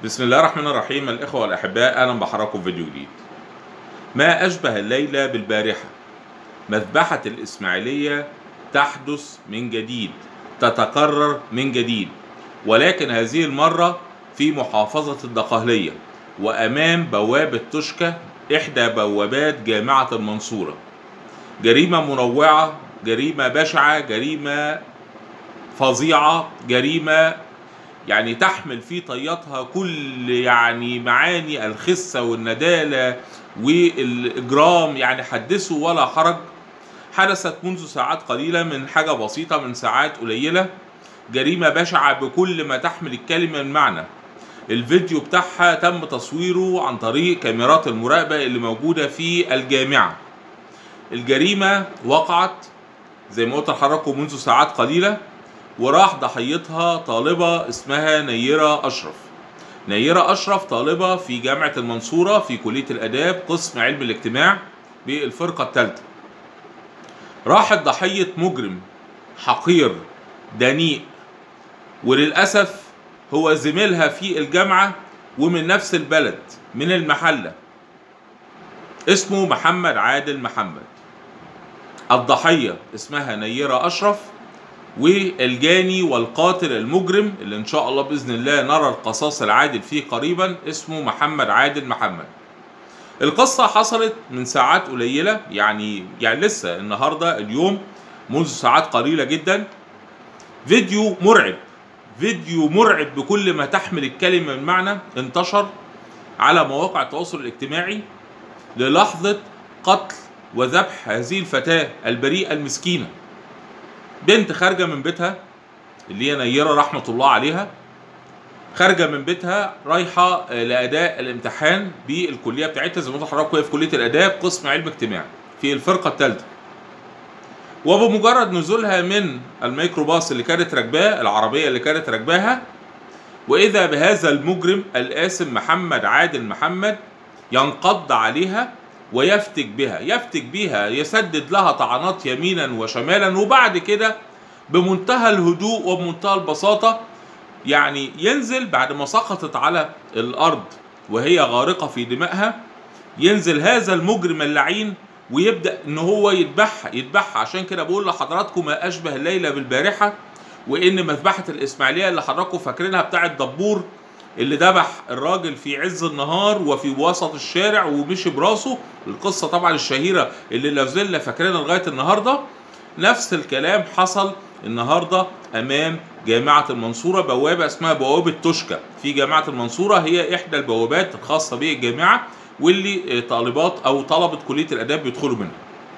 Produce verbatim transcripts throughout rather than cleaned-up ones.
بسم الله الرحمن الرحيم. الإخوة والأحباء، أهلا بحضراتكم في فيديو جديد. ما أشبه الليلة بالبارحة، مذبحة الإسماعيلية تحدث من جديد، تتكرر من جديد، ولكن هذه المرة في محافظة الدقهلية وأمام بوابة توشكا، إحدى بوابات جامعة المنصورة. جريمة منوعة، جريمة بشعة، جريمة فظيعة، جريمة يعني تحمل في طياتها كل يعني معاني الخسة والندالة والإجرام، يعني حدثوا ولا حرج. حدثت منذ ساعات قليلة، من حاجة بسيطة، من ساعات قليلة. جريمة بشعة بكل ما تحمل الكلمة من معنى. الفيديو بتاعها تم تصويره عن طريق كاميرات المراقبة اللي موجودة في الجامعة. الجريمة وقعت زي ما قلت لحضراتكم منذ ساعات قليلة، وراح ضحيتها طالبة اسمها نيرة أشرف. نيرة أشرف طالبة في جامعة المنصورة في كلية الآداب قسم علم الاجتماع بالفرقة الثالثة. راحت ضحية مجرم حقير دنيء، وللأسف هو زميلها في الجامعة ومن نفس البلد، من المحلة، اسمه محمد عادل محمد. الضحية اسمها نيرة أشرف، والجاني والقاتل المجرم اللي ان شاء الله باذن الله نرى القصاص العادل فيه قريبا اسمه محمد عادل محمد. القصه حصلت من ساعات قليله، يعني يعني لسه النهارده اليوم منذ ساعات قليله جدا. فيديو مرعب، فيديو مرعب بكل ما تحمل الكلمه من معنى، انتشر على مواقع التواصل الاجتماعي للحظه قتل وذبح هذه الفتاه البريئه المسكينه. بنت خارجه من بيتها اللي هي نيرة رحمه الله عليها، خارجه من بيتها رايحه لاداء الامتحان بالكليه بتاعتها، زي ما قلت لحضراتكم هي في كليه الاداب قسم علم اجتماع في الفرقه الثالثه. وبمجرد نزولها من الميكروباص اللي كانت راكباه، العربيه اللي كانت راكباها، واذا بهذا المجرم الآثم محمد عادل محمد ينقض عليها ويفتك بها، يفتك بها، يسدد لها طعنات يمينا وشمالا، وبعد كده بمنتهى الهدوء وبمنتهى البساطة يعني ينزل بعد ما سقطت على الأرض وهي غارقة في دمائها، ينزل هذا المجرم اللعين ويبدأ إن هو يذبحها يذبحها. عشان كده بقول لحضراتكم ما أشبه الليلة بالبارحة، وإن مذبحة الإسماعيلية اللي حضراتكم فاكرينها بتاعة دبور اللي ذبح الراجل في عز النهار وفي وسط الشارع ومشي براسه، القصه طبعا الشهيره اللي لا زلنا فاكرينها لغايه النهارده. نفس الكلام حصل النهارده امام جامعه المنصوره، بوابه اسمها بوابه توشكا في جامعه المنصوره، هي احدى البوابات الخاصه بالجامعه واللي طالبات او طلبه كليه الاداب بيدخلوا منها.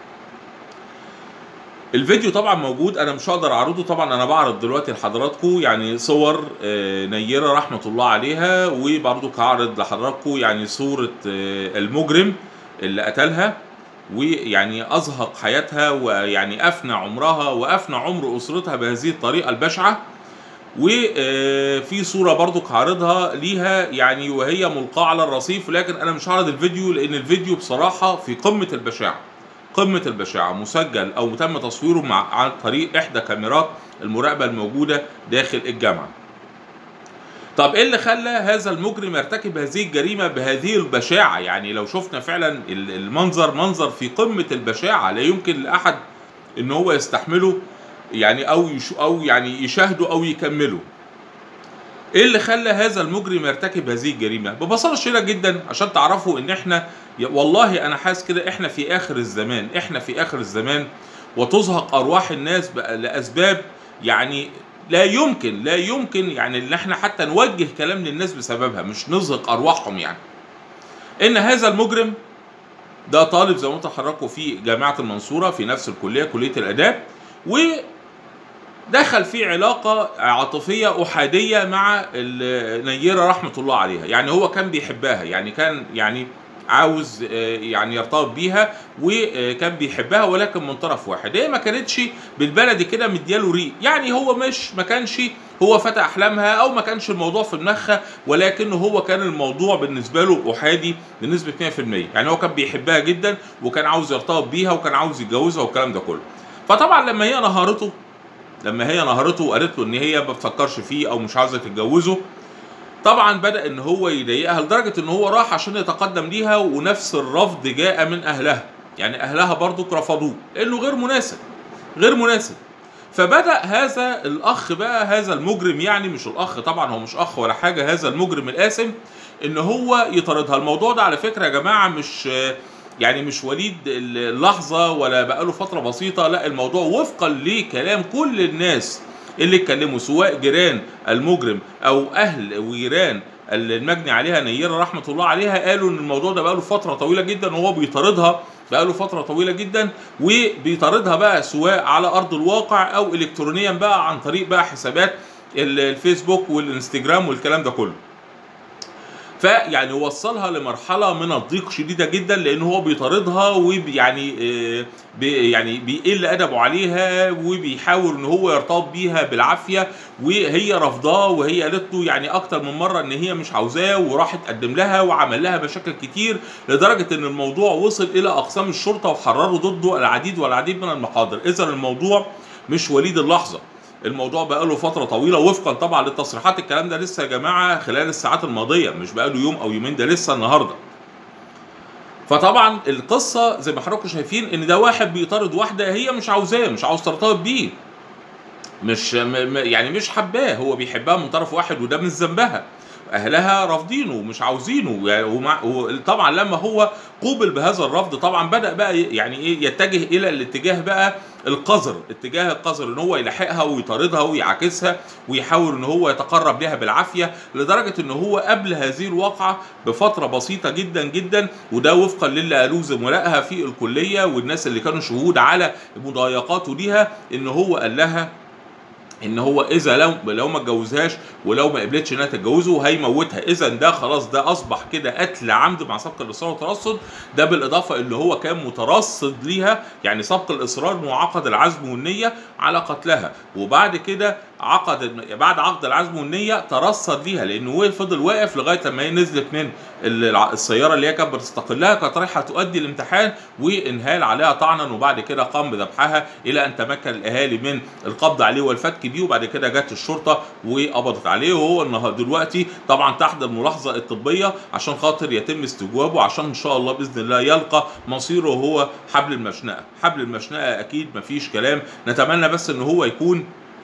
الفيديو طبعا موجود، انا مش هقدر اعرضه طبعا، انا بعرض دلوقتي لحضراتكم يعني صور نيرة رحمه الله عليها، وبرضه هعرض لحضراتكم يعني صوره المجرم اللي قتلها ويعني ازهق حياتها ويعني افنى عمرها وافنى عمر اسرتها بهذه الطريقه البشعه. وفي صوره برضه هعرضها ليها يعني وهي ملقاه على الرصيف، لكن انا مش هعرض الفيديو لان الفيديو بصراحه في قمه البشاعه، قمة البشاعة، مسجل أو تم تصويره مع عن طريق إحدى كاميرات المراقبة الموجودة داخل الجامعة. طب إيه اللي خلى هذا المجرم يرتكب هذه الجريمة بهذه البشاعة؟ يعني لو شفنا فعلا المنظر منظر في قمة البشاعة، لا يمكن لأحد إن هو يستحمله يعني أو أو يعني يشاهده أو يكمله. ايه اللي خلى هذا المجرم يرتكب هذه الجريمه؟ ببساطه شديده جدا عشان تعرفوا ان احنا والله انا حاسس كده احنا في اخر الزمان، احنا في اخر الزمان، وتزهق ارواح الناس لاسباب يعني لا يمكن لا يمكن يعني ان احنا حتى نوجه كلام للناس بسببها، مش نزهق ارواحهم. يعني ان هذا المجرم ده طالب زي ما قلت لحضراتكم في جامعه المنصوره في نفس الكليه، كليه الاداب، و دخل في علاقة عاطفية أحادية مع نيرة رحمة الله عليها. يعني هو كان بيحبها، يعني كان يعني عاوز يعني يرتبط بيها وكان بيحبها، ولكن من طرف واحد. هي ما كانتش بالبلدي كده مدياله ريق، يعني هو مش ما كانش هو فتى أحلامها أو ما كانش الموضوع في دماغها، ولكنه هو كان الموضوع بالنسبة له أحادي بنسبة مية في المية. يعني هو كان بيحبها جدا وكان عاوز يرتبط بيها وكان عاوز يتجوزها والكلام ده كله. فطبعا لما هي نهارته لما هي نهرته وقالت له ان هي ما بتفكرش فيه او مش عاوزه تتجوزه، طبعا بدأ ان هو يضايقها لدرجة ان هو راح عشان يتقدم ليها، ونفس الرفض جاء من اهلها، يعني اهلها برضو رفضوه لانه غير مناسب، غير مناسب. فبدأ هذا الاخ بقى، هذا المجرم، يعني مش الاخ طبعا، هو مش اخ ولا حاجة، هذا المجرم الآثم، ان هو يطاردها. الموضوع ده على فكرة يا جماعة مش يعني مش وليد اللحظة ولا بقاله فترة بسيطة، لا، الموضوع وفقا لكلام كل الناس اللي اتكلموا، سواء جيران المجرم او اهل وجيران المجني عليها نيرة رحمة الله عليها، قالوا ان الموضوع ده بقاله فترة طويلة جدا، وهو بيطاردها بقاله فترة طويلة جدا، وبيطاردها بقى سواء على ارض الواقع او الكترونيا بقى عن طريق بقى حسابات الفيسبوك والانستجرام والكلام ده كله. فيعني وصلها لمرحله من الضيق شديده جدا، لان هو بيطاردها ويعني بي يعني بيقل ادبه عليها، وبيحاول ان هو يرتبط بيها بالعافيه، وهي رافضاه، وهي قالت له يعني اكتر من مره ان هي مش عاوزاه، وراح تقدم لها وعمل لها مشاكل كتير، لدرجه ان الموضوع وصل الى اقسام الشرطه وحرروا ضده العديد والعديد من المحاضر. اذا الموضوع مش وليد اللحظه، الموضوع بقاله فتره طويله وفقا طبعا للتصريحات. الكلام ده لسه يا جماعه خلال الساعات الماضيه، مش بقاله يوم او يومين، ده لسه النهارده. فطبعا القصه زي ما حضراتكم شايفين ان ده واحد بيطارد واحده هي مش عاوزاه، مش عاوز ترتبط بيه، مش يعني مش حباه، هو بيحبها من طرف واحد، وده من ذنبها. اهلها رافضينه ومش عاوزينه يعني. وطبعا لما هو قوبل بهذا الرفض، طبعا بدا بقى يعني ايه يتجه الى الاتجاه بقى القذر، اتجاه القذر، ان هو يلاحقها ويطاردها ويعاكسها ويحاول ان هو يتقرب لها بالعافيه، لدرجه ان هو قبل هذه الواقعه بفتره بسيطه جدا جدا، وده وفقا للي قالوه زملائها في الكليه والناس اللي كانوا شهود على مضايقاته ليها، ان هو قال لها ان هو اذا لو لو ما اتجوزهاش ولو ما قبلتش انها تتجوزه هيموتها. اذا ده خلاص، ده اصبح كده قتل عمد مع سبق الاصرار والترصد. ده بالاضافه اللي هو كان مترصد ليها، يعني سبق الاصرار وعقد العزم والنيه على قتلها، وبعد كده عقد بعد عقد العزم والنيه ترصد ليها، لانه هو فضل واقف لغايه لما هي نزلت من السياره اللي هي كانت بتستقلها، كانت رايحه تؤدي الامتحان، وانهال عليها طعنا، وبعد كده قام بذبحها الى ان تمكن الاهالي من القبض عليه والفتك بيه، وبعد كده جت الشرطه وقبضت عليه. وهو النهارده دلوقتي طبعا تحت الملاحظه الطبيه عشان خاطر يتم استجوابه، عشان ان شاء الله باذن الله يلقى مصيره هو حبل المشنقه. حبل المشنقه اكيد مفيش كلام، نتمنى بس ان هو يكون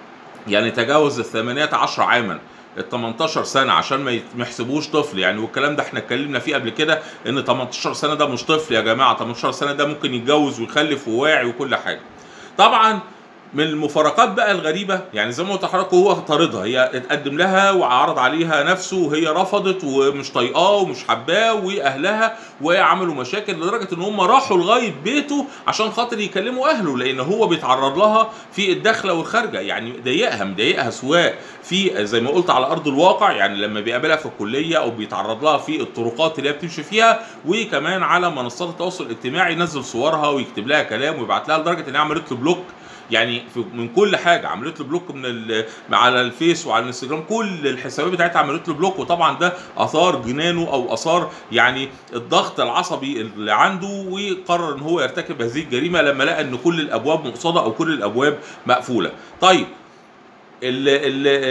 يعني تجاوز الثمانية عشر عاما، ال تمنتاشر سنه، عشان ما يحسبوش طفل يعني. والكلام ده احنا اتكلمنا فيه قبل كده، ان تمنتاشر سنه ده مش طفل يا جماعه، تمنتاشر سنه ده ممكن يتجوز ويخلف وواعي وكل حاجه. طبعا من المفارقات بقى الغريبه، يعني زي ما قلت لحضرتك، هو طاردها، هي اتقدم لها وعرض عليها نفسه وهي رفضت ومش طايقاه ومش حباه، واهلها وعملوا مشاكل لدرجه ان هم راحوا لغايه بيته عشان خاطر يكلموا اهله، لان هو بيتعرض لها في الداخله والخارجه، يعني مضايقها مضايقها سواء في زي ما قلت على ارض الواقع، يعني لما بيقابلها في الكليه او بيتعرض لها في الطرقات اللي هي بتمشي فيها، وكمان على منصات التواصل الاجتماعي ينزل صورها ويكتب لها كلام ويبعت لها، لدرجه انها عملت له بلوك يعني من كل حاجه، عملت له بلوك من على الفيس وعلى الانستجرام، كل الحسابات بتاعتها عملت له بلوك. وطبعا ده اثار جنانه او اثار يعني الضغط العصبي اللي عنده، وقرر ان هو يرتكب هذه الجريمه لما لقى ان كل الابواب مقصوده او كل الابواب مقفوله. طيب اللي,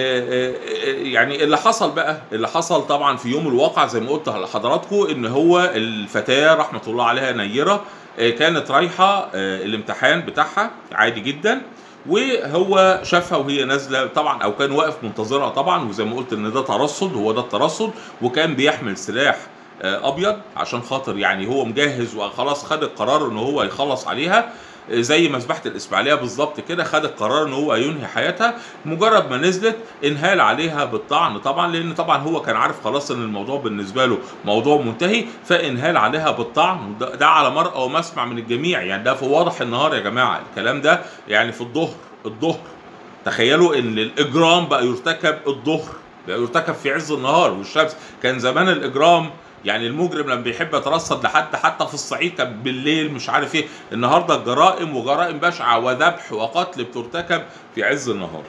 اللي يعني اللي حصل بقى، اللي حصل طبعا في يوم الواقع زي ما قلت لحضراتكم، ان هو الفتاه رحمه الله عليها نيره كانت رايحه الامتحان بتاعها عادي جدا، وهو شافها وهي نازله طبعا، او كان واقف منتظرها طبعا، وزي ما قلت ان ده ترصد، هو ده الترصد، وكان بيحمل سلاح ابيض عشان خاطر يعني هو مجهز وخلاص خد القرار ان هو يخلص عليها، زي مذبحه الاسماعيليه بالظبط كده، خد القرار ان هو ينهي حياتها. مجرد ما نزلت انهال عليها بالطعن طبعا، لان طبعا هو كان عارف خلاص ان الموضوع بالنسبه له موضوع منتهي، فانهال عليها بالطعن. ده على مرأى ومسمع من الجميع، يعني ده في واضح النهار يا جماعه، الكلام ده يعني في الظهر الظهر تخيلوا ان الاجرام بقى يرتكب الظهر، بقى يرتكب في عز النهار والشمس. كان زمان الاجرام يعني المجرم لما بيحب يترصد لحد حتى في الصعيد كان بالليل مش عارف ايه، النهارده الجرائم وجرائم بشعه وذبح وقتل بترتكب في عز النهار.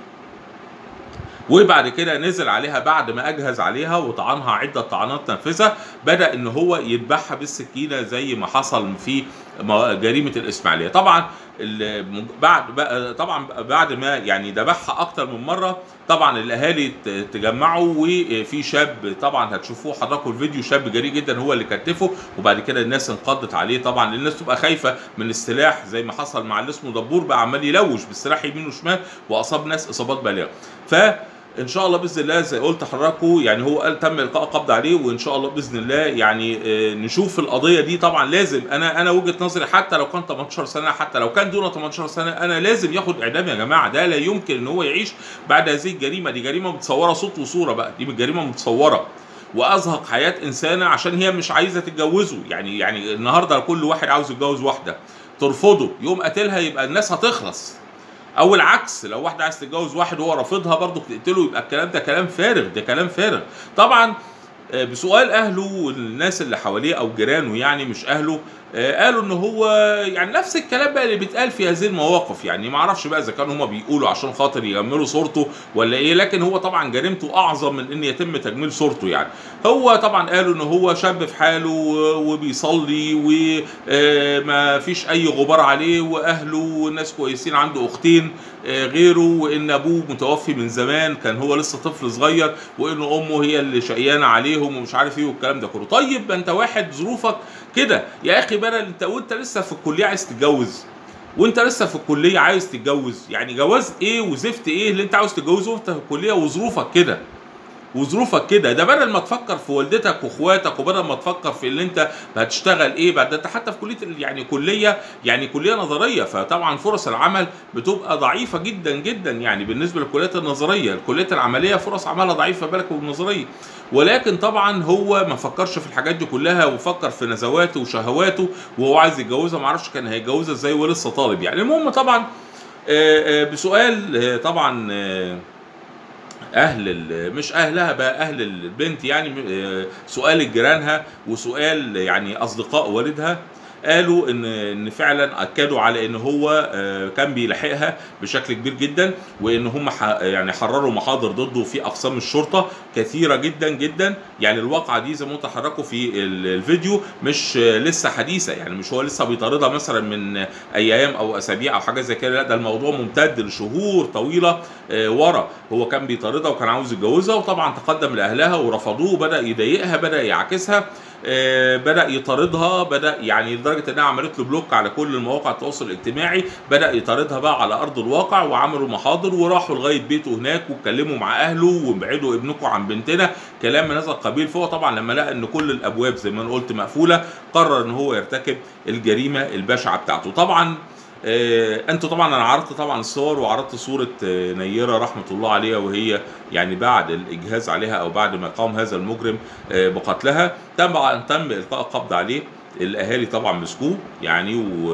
وبعد كده نزل عليها بعد ما اجهز عليها وطعنها عده طعنات نافذه، بدا ان هو يذبحها بالسكينه زي ما حصل في جريمه الاسماعيليه. طبعا بعد طبعا بعد ما يعني ذبحها اكتر من مره، طبعا الاهالي تجمعوا، وفي شاب طبعا هتشوفوه حضراتكم الفيديو، شاب جريء جدا هو اللي كتفه، وبعد كده الناس انقضت عليه طبعا، لان الناس تبقى خايفه من السلاح زي ما حصل مع اللي اسمه دبور، بقى عمال يلوش بالسلاح يمين وشمال واصاب ناس اصابات بالغه. ف ان شاء الله باذن الله زي قلت لحضراتكم يعني هو قال تم القاء قبض عليه، وان شاء الله باذن الله يعني نشوف القضيه دي. طبعا لازم انا انا وجهه نظري حتى لو كان تمنتاشر سنه، حتى لو كان دون تمنتاشر سنه، انا لازم ياخد اعدام يا جماعه. ده لا يمكن ان هو يعيش بعد هذه الجريمه. دي جريمه متصوره صوت وصوره بقى، دي جريمه متصوره وازهق حياه انسانه عشان هي مش عايزه تتجوزه. يعني يعني النهارده كل واحد عاوز يتجوز واحده ترفضه، يوم قتلها يبقى الناس هتخلص، او العكس لو واحده عايز تتجوز واحد وهو رافضها برضه تقتله، يبقى الكلام ده كلام فارغ، ده كلام فارغ. طبعا بسؤال اهله والناس اللي حواليه او جيرانه، يعني مش اهله، قالوا ان هو يعني نفس الكلام بقى اللي بيتقال في هذه المواقف. يعني ما اعرفش بقى اذا كانوا هم بيقولوا عشان خاطر يجملوا صورته ولا ايه، لكن هو طبعا جريمته اعظم من ان يتم تجميل صورته. يعني هو طبعا قالوا ان هو شاب في حاله وبيصلي وما فيش اي غبار عليه، واهله ناس كويسين، عنده اختين غيره، وان ابوه متوفي من زمان كان هو لسه طفل صغير، وان امه هي اللي شقيانه عليهم ومش عارف ايه والكلام ده كله. طيب انت واحد ظروفك كده يا اخي، بدل انت وانت لسه في الكليه عايز تتجوز، وانت لسه في الكليه عايز تتجوز، يعني جواز ايه وزفت ايه اللي انت عاوز تتجوزه وانت في الكليه وظروفك كده وظروفك كده؟ ده بدل ما تفكر في والدتك واخواتك، وبدل ما تفكر في اللي انت هتشتغل ايه بعد، انت حتى في كليه يعني كليه يعني كليه نظريه، فطبعا فرص العمل بتبقى ضعيفه جدا جدا يعني بالنسبه للكليات النظريه. الكليات العمليه فرص عملها ضعيفه، بالك بالنظريه. ولكن طبعا هو ما فكرش في الحاجات دي كلها، وفكر في نزواته وشهواته، وهو عايز يتجوزها، ما اعرفش كان هيتجوزها ازاي ولسه طالب يعني. المهم طبعا بسؤال طبعا اهل مش اهلها بقى، اهل البنت يعني، سؤال جيرانها وسؤال يعني اصدقاء والدها، قالوا ان ان فعلا اكدوا على ان هو كان بيلاحقها بشكل كبير جدا، وان هم يعني حرروا محاضر ضده في اقسام الشرطه كثيره جدا جدا. يعني الواقعه دي زي ما تحركوا في الفيديو مش لسه حديثه، يعني مش هو لسه بيطاردها مثلا من ايام او اسابيع او حاجه زي كده، لا ده الموضوع ممتد لشهور طويله ورا. هو كان بيطاردها وكان عاوز يتجوزها، وطبعا تقدم لاهلها ورفضوه، وبدا يضايقها، بدا يعاكسها، آه بدأ يطاردها، بدأ يعني لدرجة انها عملت له بلوك على كل المواقع التواصل الاجتماعي. بدأ يطاردها بقى على ارض الواقع، وعملوا محاضر وراحوا لغاية بيته هناك واتكلموا مع اهله، وابعدوا ابنكم عن بنتنا، كلام من هذا القبيل. فهو طبعا لما لقى ان كل الابواب زي ما انا قلت مقفولة، قرر ان هو يرتكب الجريمة البشعة بتاعته. طبعا آه انتوا طبعا انا عرضت طبعا الصور، وعرضت صوره آه نيره رحمه الله عليها، وهي يعني بعد الاجهاز عليها او بعد ما قام هذا المجرم آه بقتلها، تم تم القاء القبض عليه. الاهالي طبعا مسكوه يعني و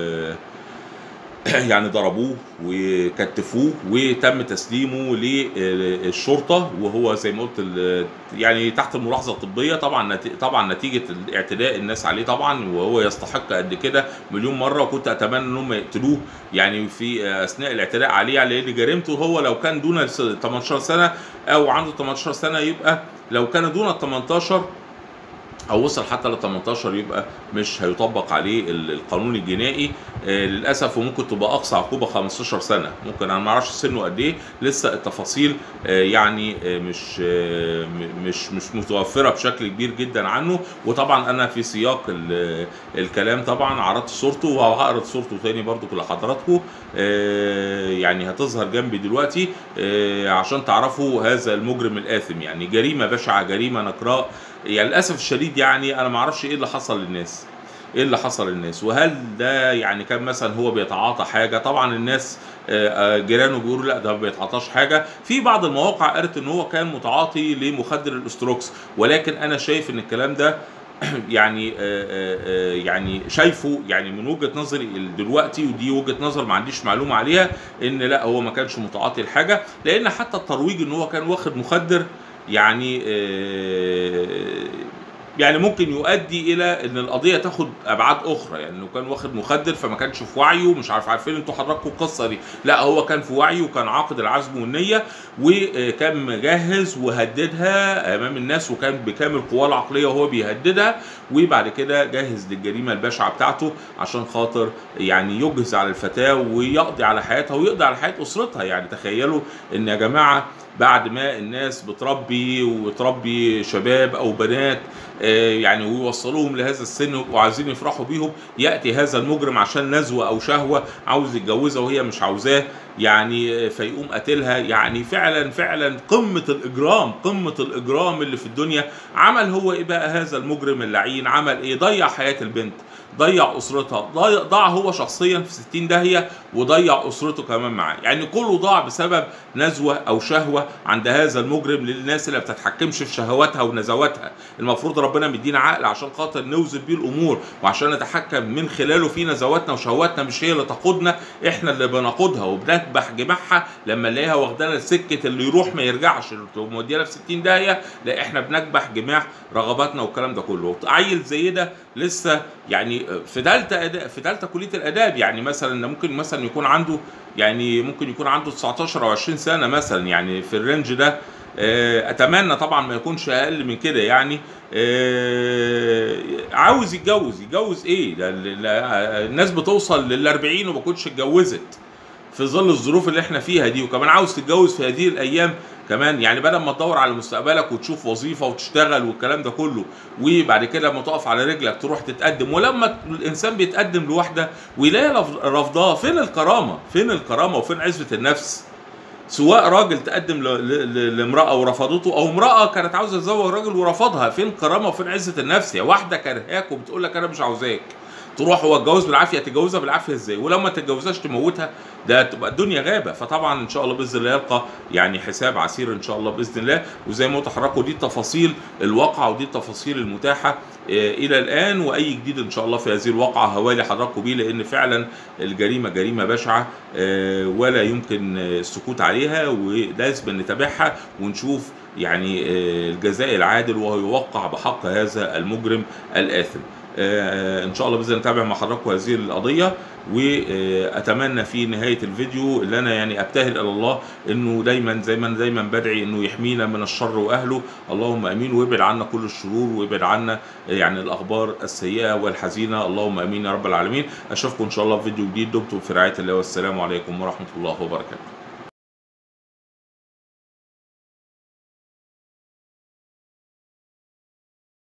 يعني ضربوه وكتفوه، وتم تسليمه للشرطه، وهو زي ما قلت يعني تحت الملاحظه الطبيه. طبعا طبعا نتيجه اعتداء الناس عليه طبعا، وهو يستحق قد كده مليون مره، وكنت اتمنى ان هم يقتلوه يعني في اثناء الاعتداء عليه، لان جريمته هو لو كان دون تمنتاشر سنه او عنده تمنتاشر سنه، يبقى لو كان دون ال تمنتاشر او وصل حتى ل تمنتاشر يبقى مش هيطبق عليه القانون الجنائي آه للاسف، وممكن تبقى اقصى عقوبه خمستاشر سنه. ممكن انا ما اعرفش سنه قد ايه، لسه التفاصيل آه يعني آه مش آه مش مش متوفره بشكل كبير جدا عنه. وطبعا انا في سياق الكلام طبعا عرضت صورته، وهعرض صورته تاني برضو لحضراتكم آه يعني هتظهر جنبي دلوقتي آه عشان تعرفوا هذا المجرم الاثم. يعني جريمه بشعه، جريمه نكراء يعني للاسف الشديد. يعني انا ما اعرفش ايه اللي حصل للناس، ايه اللي حصل للناس، وهل ده يعني كان مثلا هو بيتعاطى حاجه؟ طبعا الناس جيرانه بيقولوا لا ده ما بيتعاطاش حاجه. في بعض المواقع قالت ان هو كان متعاطي لمخدر الاستروكس، ولكن انا شايف ان الكلام ده يعني يعني شايفه يعني من وجهه نظري دلوقتي، ودي وجهه نظر ما عنديش معلومه عليها، ان لا هو ما كانش متعاطي لحاجه، لان حتى الترويج ان هو كان واخد مخدر يعني يعني ممكن يؤدي الى ان القضيه تاخد ابعاد اخرى، يعني لو كان واخد مخدر فما كانش في وعيه، مش عارف عارفين انتوا حضراتكم القصه دي، لا هو كان في وعيه وكان عاقد العزم والنيه وكان مجهز وهددها امام الناس وكان بكامل قواه العقليه وهو بيهددها، وبعد كده جهز للجريمه البشعه بتاعته عشان خاطر يعني يجهز على الفتاه ويقضي على حياتها ويقضي على حياه اسرتها. يعني تخيلوا ان يا جماعه بعد ما الناس بتربي وتربي شباب او بنات يعني ويوصلوهم لهذا السن وعايزين يفرحوا بيهم، ياتي هذا المجرم عشان نزوه او شهوه عاوز يتجوزها وهي مش عاوزاه، يعني فيقوم قاتلها. يعني فعلا فعلا قمه الاجرام، قمه الاجرام اللي في الدنيا. عمل هو ايه بقى هذا المجرم اللعين؟ عمل ايه؟ ضيع حياه البنت، ضيع اسرتها، ضاع هو شخصيا في ستين داهيه وضيع اسرته كمان معاه. يعني كله ضاع بسبب نزوه او شهوه عند هذا المجرم للناس اللي ما بتتحكمش في شهواتها ونزواتها. المفروض ربنا مدينا عقل عشان خاطر نوزن بيه الامور وعشان نتحكم من خلاله في نزواتنا وشهواتنا، مش هي اللي تقودنا، احنا اللي بنقودها وبنكبح جماحها لما نلاقيها واخدانا السكه اللي يروح ما يرجعش مودينا في ستين داهيه، لا احنا بنكبح جماح رغباتنا والكلام ده كله. عيل زي ده لسه يعني في ثالثه اداب، في ثالثه كليه الاداب، يعني مثلا ممكن مثلا يكون عنده يعني ممكن يكون عنده تسعتاشر او عشرين سنه مثلا، يعني في الرينج ده. اتمنى طبعا ما يكونش اقل من كده. يعني عاوز يتجوز، يتجوز ايه؟ الناس بتوصل لل أربعين وما كنتش اتجوزت في ظل الظروف اللي احنا فيها دي، وكمان عاوز تتجوز في هذه الايام كمان. يعني بدل ما تدور على مستقبلك وتشوف وظيفه وتشتغل والكلام ده كله، وبعد كده لما تقف على رجلك تروح تتقدم، ولما الانسان بيتقدم لواحده ويلاقي رفضها، فين الكرامه؟ فين الكرامه وفين عزه النفس؟ سواء راجل تقدم لامراه ورفضته او امراه كانت عاوزه تتزوج راجل ورفضها، فين الكرامه وفين عزه النفس؟ يا واحده كرهاك وبتقول لك انا مش عاوزاك، تروح هو اتجوز بالعافيه، تتجوزها بالعافيه ازاي؟ ولما تتجوزهاش تموتها، ده تبقى الدنيا غابه. فطبعا ان شاء الله باذن الله يلقى يعني حساب عسير ان شاء الله باذن الله. وزي ما قلت لحضراتكم دي التفاصيل الواقعه ودي التفاصيل المتاحه الى الان، واي جديد ان شاء الله في هذه الواقعه هوالي حضراتكم بيه، لان فعلا الجريمه جريمه بشعه ولا يمكن السكوت عليها، ولازم نتابعها ونشوف يعني الجزاء العادل وهو يوقع بحق هذا المجرم الآثم. ان شاء الله باذن الله نتابع مع حضراتكم هذه القضيه، واتمنى في نهايه الفيديو اللي انا يعني ابتهل الى الله انه دايما زي ما دايما بدعي انه يحمينا من الشر واهله، اللهم امين، ويبعد عنا كل الشرور ويبعد عنا يعني الاخبار السيئه والحزينه، اللهم امين يا رب العالمين. اشوفكم ان شاء الله في فيديو جديد، دمتم في رعايه الله والسلام عليكم ورحمه الله وبركاته.